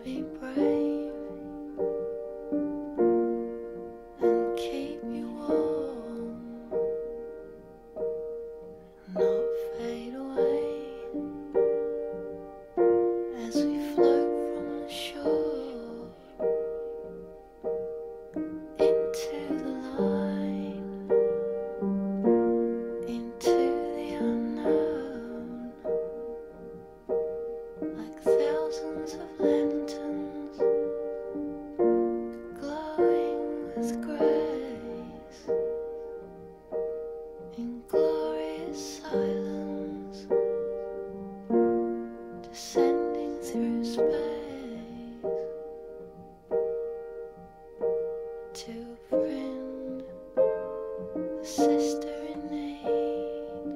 me brave and keep me warm, not fade away as we float from the shore into the light, into the unknown, like thousands of lanterns glowing with grace in glorious silence, descending through space to a friend, a sister in need,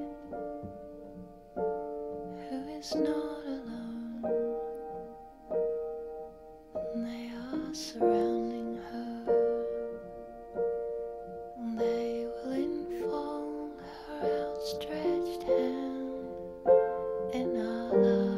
who is not alone, and they are surrounding her, and they will enfold her outstretched hand in our love.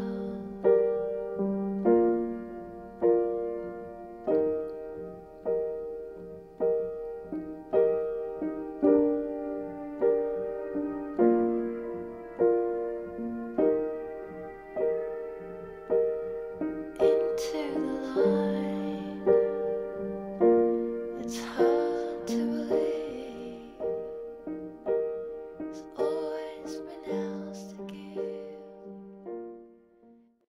Into the light, it's hard.